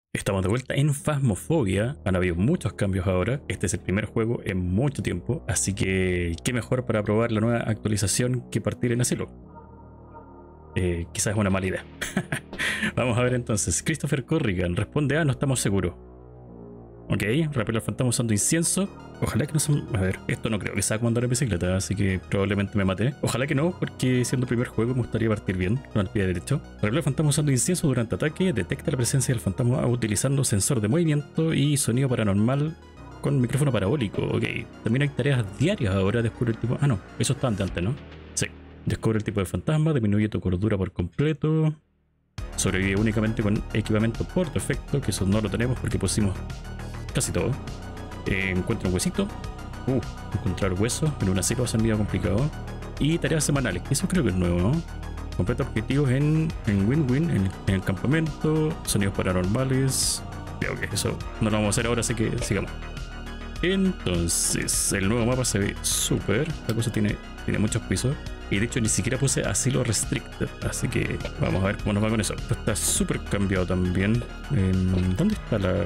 Estamos de vuelta en Phasmophobia. Han habido muchos cambios ahora. Este es el primer juego en mucho tiempo, así que qué mejor para probar la nueva actualización que partir en asilo. Quizás es una mala idea. Vamos a ver entonces. Christopher Corrigan responde a no estamos seguros. Ok, repelo al fantasma usando incienso. Ojalá que no se... A ver, esto no creo que sea como andar en bicicleta, así que probablemente me maté. Ojalá que no, porque siendo el primer juego me gustaría partir bien, con el pie derecho. Repelo al fantasma usando incienso durante ataque. Detecta la presencia del fantasma utilizando sensor de movimiento y sonido paranormal con micrófono parabólico. Ok, también hay tareas diarias ahora. Descubre el tipo... Ah, no, eso está antes, ¿no? Sí. Descubre el tipo de fantasma, disminuye tu cordura por completo. Sobrevive únicamente con equipamiento por defecto, que eso no lo tenemos porque pusimos casi todo. Encuentra un huesito. Encontrar huesos en una selva es un día complicado. Y tareas semanales, que eso creo que es nuevo, ¿no? Completa objetivos en Win-Win, en el campamento. Sonidos paranormales. Creo que eso no lo vamos a hacer ahora, así que sigamos. Entonces, el nuevo mapa se ve súper. La cosa tiene muchos pisos. Y de hecho ni siquiera puse asilo restricted. Así que vamos a ver cómo nos va con eso. Esto está súper cambiado también. ¿Dónde está la...?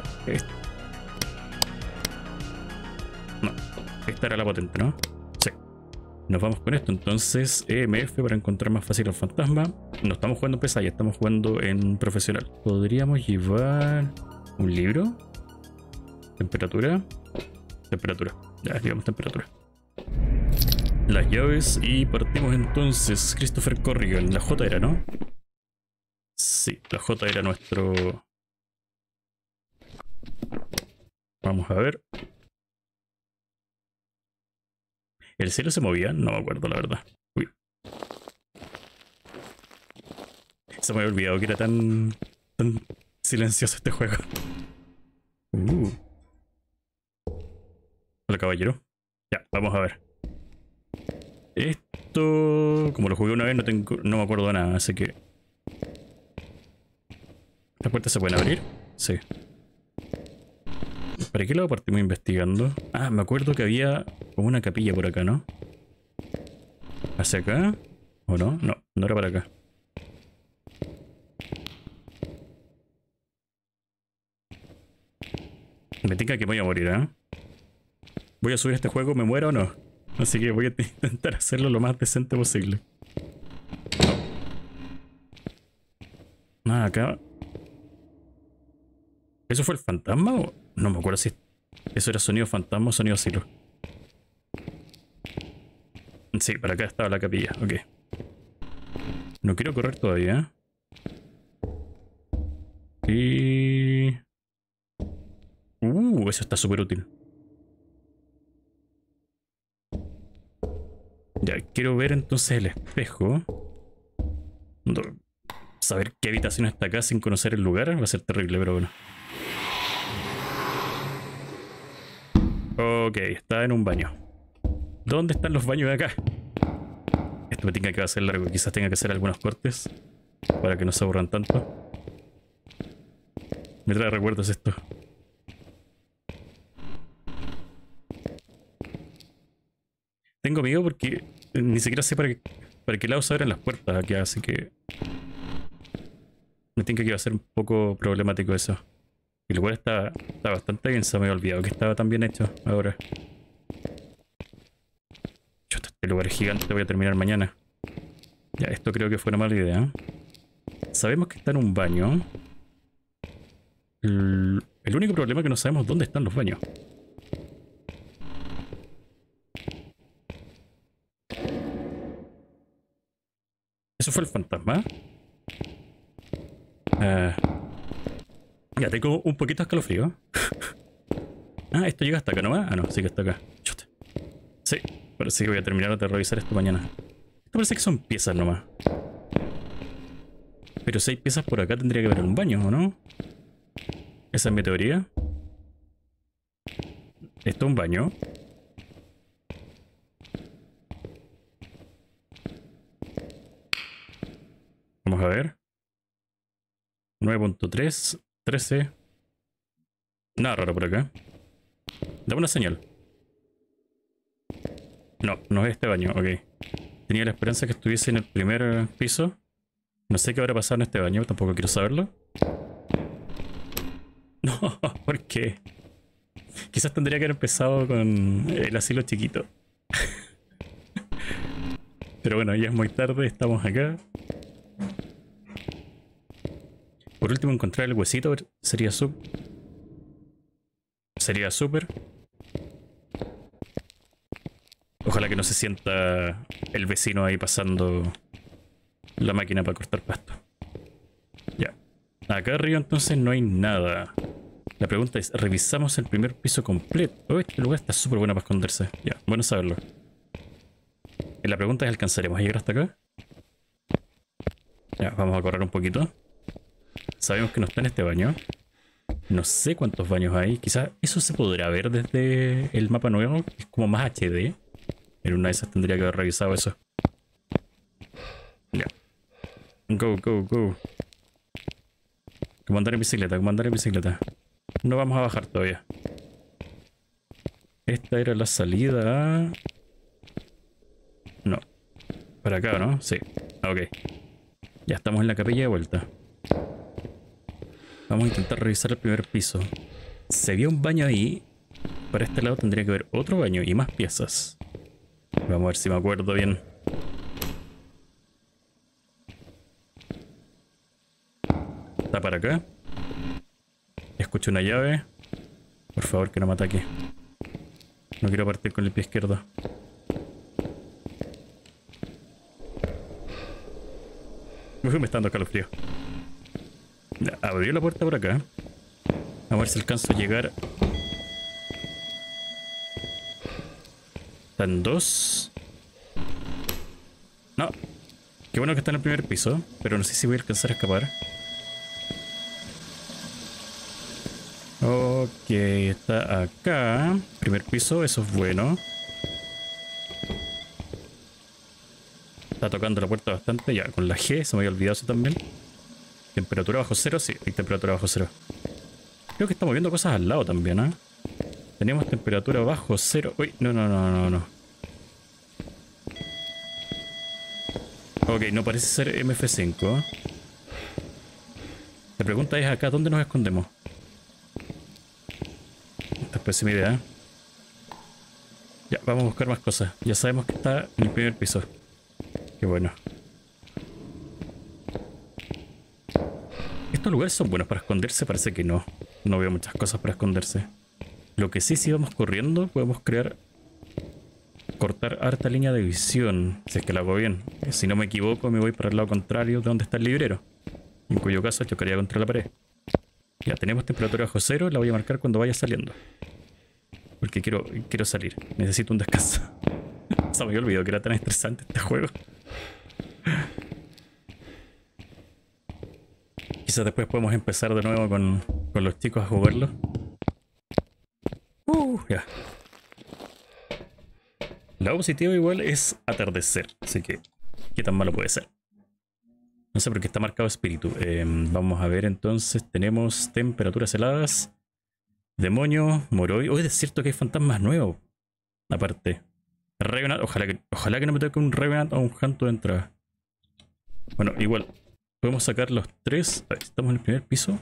No, esta era la potente, ¿no? Sí. Nos vamos con esto entonces. EMF para encontrar más fácil al fantasma. No estamos jugando en pesadilla, estamos jugando en profesional. Podríamos llevar un libro. Temperatura. Temperatura. Ya, llevamos temperatura. Las llaves y partimos entonces. Christopher Corrigan. La J era, ¿no? Sí, la J era nuestro... Vamos a ver. ¿El cielo se movía? No me acuerdo, la verdad. Uy. Se me había olvidado que era tan silencioso este juego. Hola, caballero. Ya, vamos a ver. Esto... Como lo jugué una vez, no me acuerdo de nada, así que... ¿Las puertas se pueden abrir? Sí. ¿Para qué lado partimos investigando? Ah, me acuerdo que había como una capilla por acá, ¿no? ¿Hacia acá? ¿O no? No, no era para acá. Me tinca que me voy a morir, ¿eh? Voy a subir este juego, ¿me muero o no? Así que voy a intentar hacerlo lo más decente posible. No. Nada, acá... ¿Eso fue el fantasma o...? No me acuerdo si eso era sonido fantasma o sonido asilo. Sí, para acá estaba la capilla, ok. No quiero correr todavía. Y... eso está súper útil. Ya, quiero ver entonces el espejo. Saber qué habitación está acá sin conocer el lugar va a ser terrible, pero bueno. Ok, está en un baño. ¿Dónde están los baños de acá? Esto me tiene que hacer largo. Quizás tenga que hacer algunos cortes para que no se aburran tanto. Me trae recuerdos esto. Tengo miedo porque ni siquiera sé para qué lado se abren las puertas aquí, así que... Me tinca que va a ser un poco problemático eso. El lugar está bastante bien, se me había olvidado que estaba tan bien hecho ahora. Chuta, este lugar es gigante, voy a terminar mañana. Ya, esto creo que fue una mala idea. Sabemos que está en un baño. El único problema es que no sabemos dónde están los baños. ¿Eso fue el fantasma? Ya, tengo un poquito de escalofrío. Ah, esto llega hasta acá nomás. Ah, no, sí que está acá. Chuta. Sí, parece que voy a terminar de revisar esto mañana. Esto parece que son piezas nomás. Pero si hay piezas por acá tendría que haber un baño, ¿o no? Esa es mi teoría. ¿Esto es un baño? Vamos a ver. 9.3, 13. Nada raro por acá. Dame una señal. No, no es este baño, ok. Tenía la esperanza que estuviese en el primer piso. No sé qué habrá pasado en este baño, tampoco quiero saberlo. No, ¿por qué? Quizás tendría que haber empezado con el asilo chiquito. Pero bueno, ya es muy tarde, estamos acá. Por último, encontrar el huesito sería sería súper. Ojalá que no se sienta el vecino ahí pasando la máquina para cortar pasto. Ya. Acá arriba entonces no hay nada. La pregunta es, ¿revisamos el primer piso completo? Oh, este lugar está súper bueno para esconderse. Ya, bueno saberlo. Y la pregunta es, ¿alcanzaremos a llegar hasta acá? Ya, vamos a correr un poquito. Sabemos que no está en este baño. No sé cuántos baños hay. Quizás eso se podrá ver desde el mapa nuevo. Es como más HD. En una de esas tendría que haber revisado eso. Ya. Go, go, go. Comandar en bicicleta, comandar en bicicleta. No vamos a bajar todavía. Esta era la salida. No. Para acá, ¿no? Sí. Ok. Ya estamos en la capilla de vuelta. Vamos a intentar revisar el primer piso. Se había un baño ahí. Para este lado tendría que haber otro baño y más piezas. Vamos a ver si me acuerdo bien. Está para acá. Escucho una llave. Por favor, que no me ataque. No quiero partir con el pie izquierdo. Me está dando calofrío. Abrió la puerta por acá. A ver si alcanzo a llegar. Están dos. No. Qué bueno que está en el primer piso. Pero no sé si voy a alcanzar a escapar. Ok, está acá. Primer piso, eso es bueno. Está tocando la puerta bastante. Ya, con la G, se me había olvidado eso también. Temperatura bajo cero, sí, hay temperatura bajo cero. Creo que estamos viendo cosas al lado también, ¿eh? Tenemos temperatura bajo cero. Uy, no, no, no, no, no. Ok, no parece ser MF5. La pregunta es acá, ¿dónde nos escondemos? Esta es pésima idea. Ya, vamos a buscar más cosas. Ya sabemos que está en el primer piso. Qué bueno. ¿Estos lugares son buenos para esconderse? Parece que no. No veo muchas cosas para esconderse. Lo que sí, si vamos corriendo, podemos cortar harta línea de visión. Si es que la hago bien. Si no me equivoco, me voy para el lado contrario de donde está el librero. En cuyo caso chocaría contra la pared. Ya tenemos temperatura bajo cero. La voy a marcar cuando vaya saliendo. Porque quiero salir. Necesito un descanso. Se me había olvidado que era tan estresante este juego. Quizás después podemos empezar de nuevo con los chicos a jugarlo. Ya. Lado positivo igual es atardecer. Así que, ¿qué tan malo puede ser? No sé por qué está marcado espíritu. Vamos a ver entonces. Tenemos temperaturas heladas. Demonio, Moroi. Hoy es cierto que hay fantasmas nuevos. Aparte. Revenant. Ojalá que no me toque un Revenant o un Hanto de entrada. Bueno, igual. Podemos sacar los tres. Estamos en el primer piso.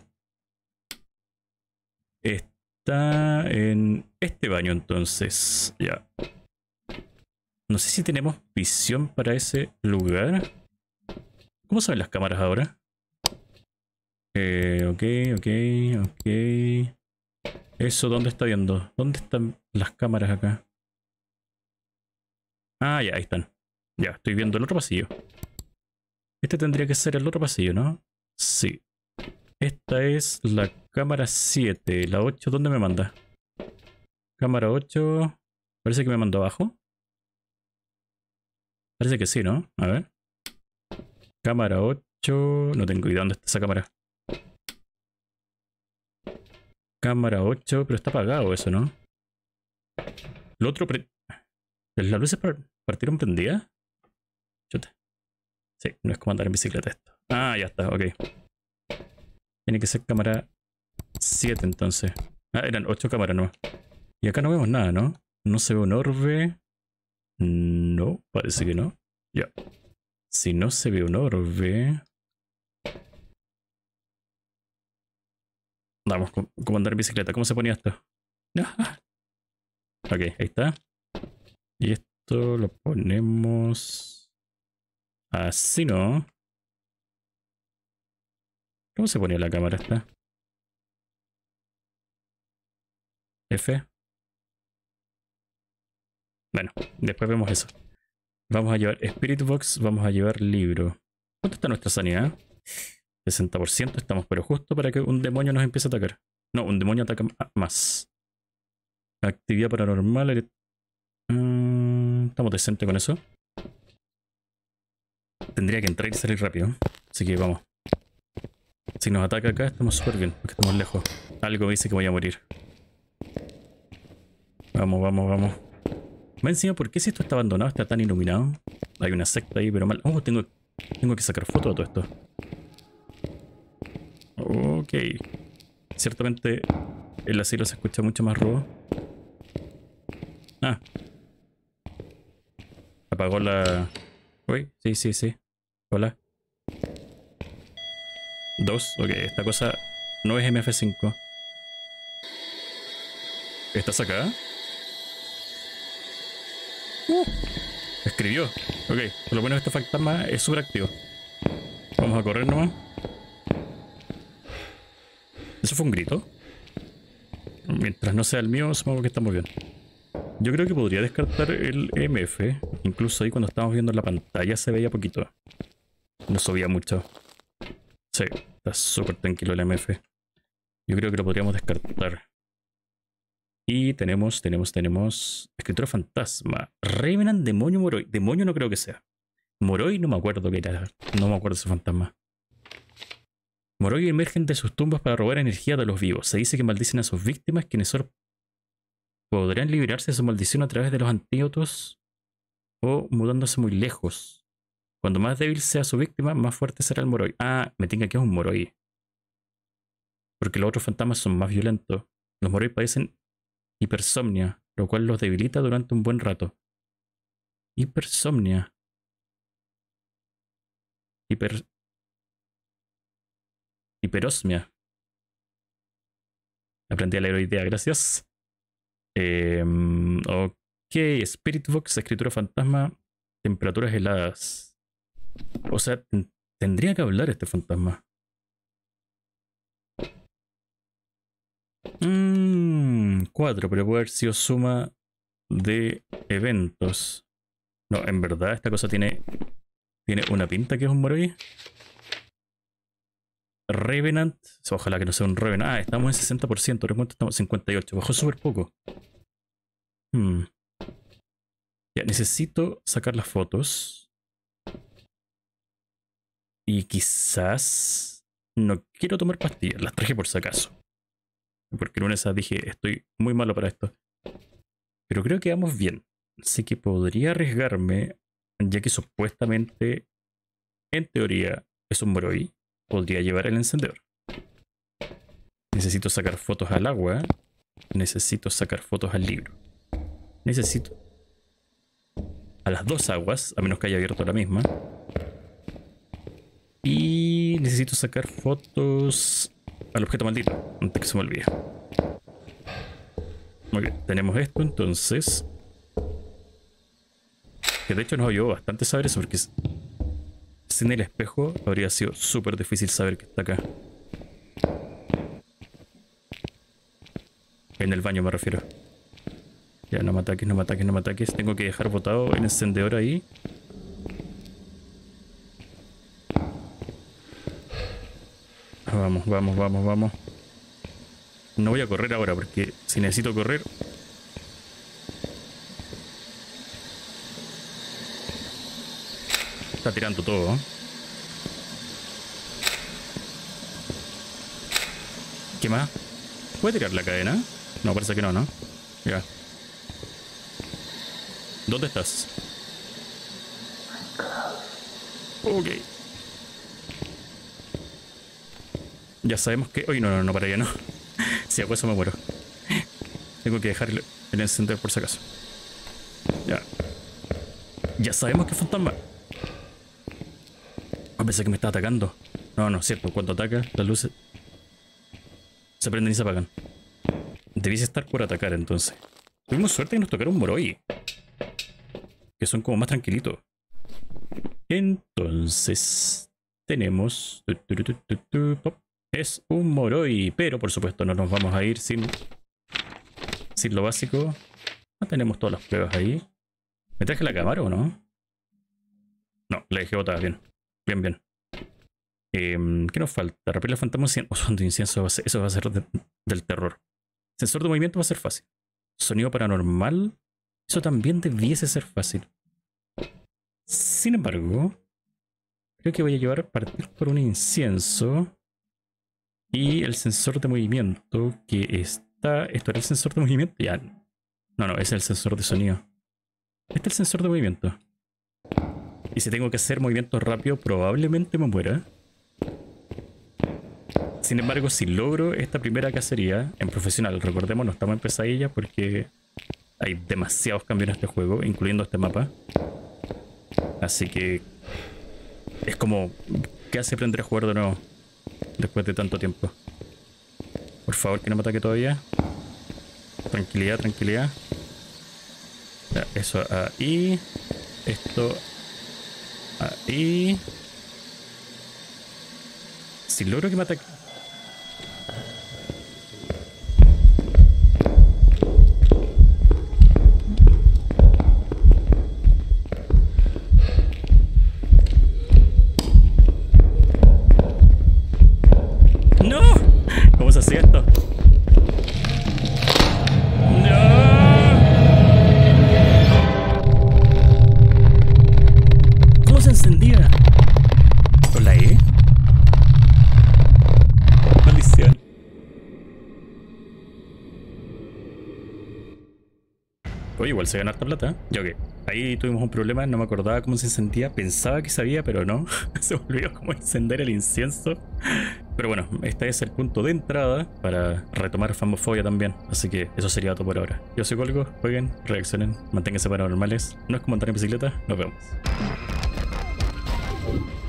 Está en este baño entonces. Ya. No sé si tenemos visión para ese lugar. ¿Cómo se ven las cámaras ahora? Ok. ¿Eso dónde está viendo? ¿Dónde están las cámaras acá? Ah, ya, ahí están. Ya, estoy viendo el otro pasillo. Este tendría que ser el otro pasillo, ¿no? Sí. Esta es la cámara 7. La 8, ¿dónde me manda? Cámara 8. Parece que me mandó abajo. Parece que sí, ¿no? A ver. Cámara 8. No tengo idea dónde está esa cámara. Cámara 8, pero está apagado eso, ¿no? Lo otro... ¿Las luces partieron prendidas? Chuta. Sí, no es como andar en bicicleta esto. Ah, ya está, ok. Tiene que ser cámara 7 entonces. Ah, eran 8 cámaras nomás. Y acá no vemos nada, ¿no? No se ve un orbe. No, parece que no. Ya. Si no se ve un orbe... Vamos, como andar en bicicleta. ¿Cómo se ponía esto? Ah, ok, ahí está. Y esto lo ponemos así, ¿no? ¿Cómo se ponía la cámara esta? F. Bueno, después vemos eso. Vamos a llevar Spirit Box, vamos a llevar libro. ¿Cuánto está nuestra sanidad? 60%, estamos pero justo para que un demonio nos empiece a atacar. No, un demonio ataca más. Actividad paranormal. Estamos decentes con eso. Tendría que entrar y salir rápido. Así que vamos. Si nos ataca acá, estamos súper bien, porque estamos lejos. Algo me dice que voy a morir. Vamos, vamos, vamos. Me encima, ¿por qué si esto está abandonado, está tan iluminado? Hay una secta ahí, pero mal. Oh, tengo que sacar foto de todo esto. Ok. Ciertamente el asilo se escucha mucho más ruido. Ah. Apagó la... Uy, sí, sí, sí. Hola. 2. Ok, esta cosa no es MF5. ¿Estás acá? Escribió. Ok, por lo bueno este fantasma es súper activo. Vamos a correr nomás. ¿Eso fue un grito? Mientras no sea el mío, supongo que estamos bien. Yo creo que podría descartar el MF. Incluso ahí cuando estábamos viendo la pantalla se veía poquito. No subía mucho. Sí, está súper tranquilo el MF. Yo creo que lo podríamos descartar. Y tenemos escritura fantasma. Revenant, demonio, Moroi. Demonio no creo que sea. Moroi no me acuerdo qué era. No me acuerdo ese fantasma. Moroi emergen de sus tumbas para robar energía de los vivos. Se dice que maldicen a sus víctimas, quienes solo podrán liberarse de su maldición a través de los antídotos o mudándose muy lejos. Cuando más débil sea su víctima, más fuerte será el Moroi. Ah, me tenga que es un Moroi. Porque los otros fantasmas son más violentos. Los Moroi padecen hipersomnia, lo cual los debilita durante un buen rato. Hipersomnia. Hiperosmia. Aprendí a leer hoy día, gracias. Ok, Spirit Box, escritura fantasma, temperaturas heladas. O sea, tendría que hablar este fantasma. 4, pero puede haber sido suma de eventos. No, en verdad esta cosa tiene una pinta que es un Moroi. Revenant, ojalá que no sea un Revenant. Ah, estamos en 60%, ¿pero cuánto estamos? 58%, bajó súper poco. Ya, necesito sacar las fotos. Y quizás no quiero tomar pastillas, las traje por si acaso. Porque en una de esas dije, estoy muy malo para esto. Pero creo que vamos bien. Así que podría arriesgarme, ya que supuestamente, en teoría, es un Moroi. Podría llevar el encendedor. Necesito sacar fotos al agua. Necesito sacar fotos al libro. Necesito a las dos aguas, a menos que haya abierto la misma. Y necesito sacar fotos al objeto maldito, antes que se me olvide. Muy bien, tenemos esto entonces. Que de hecho nos ayudó bastante saber eso, porque sin el espejo habría sido súper difícil saber que está acá. En el baño me refiero. Ya, no me ataques, no me ataques, no me ataques. Tengo que dejar botado el encendedor ahí. Vamos, vamos, vamos, vamos. No voy a correr ahora porque si necesito correr... Está tirando todo, ¿eh? ¿Qué más? ¿Puede tirar la cadena? No, parece que no, ¿no? Ya. ¿Dónde estás? Ok. Ya sabemos que... Uy, no, para allá no. Si hago eso me muero. Tengo que dejar el encendedor por si acaso. Ya. Ya sabemos que es fantasma. Pensé que me está atacando. No, es cierto. Cuando ataca, las luces Se prenden y se apagan. Debiese estar por atacar entonces. Tuvimos suerte que nos tocaron Moroi, que son como más tranquilitos. Entonces tenemos... Es un Moroi, pero por supuesto no nos vamos a ir sin lo básico. No tenemos todas las pruebas ahí. ¿Me traje la cámara o no? No, la dejé botada, bien. Bien, bien. ¿Qué nos falta? Repeler fantasma o son de incienso. Eso va a ser del terror. Sensor de movimiento va a ser fácil. Sonido paranormal. Eso también debiese ser fácil. Sin embargo, creo que voy a partir por un incienso. Y el sensor de movimiento que está... ¿Esto era el sensor de movimiento? Ya. No, ese es el sensor de sonido. Este es el sensor de movimiento. Y si tengo que hacer movimiento rápido, probablemente me muera. Sin embargo, si logro esta primera cacería en profesional, recordemos, no estamos en pesadilla porque hay demasiados cambios en este juego, incluyendo este mapa. Así que es como casi aprender a jugar de nuevo después de tanto tiempo. Por favor, que no me ataque todavía. Tranquilidad, tranquilidad. Ya, eso ahí. Esto ahí. Si logro que me ataque. ¡No! ¿Cómo se hacía esto? Encendida. ¿Con la E? Maldición. Oye, igual se gana harta plata. Ya que ahí tuvimos un problema, no me acordaba cómo se encendía. Pensaba que sabía, pero no. Se olvidó cómo encender el incienso. Pero bueno, este es el punto de entrada para retomar Phasmophobia también. Así que eso sería todo por ahora. Yo soy Colgo, jueguen, reaccionen, manténganse paranormales. No es como andar en bicicleta, nos vemos.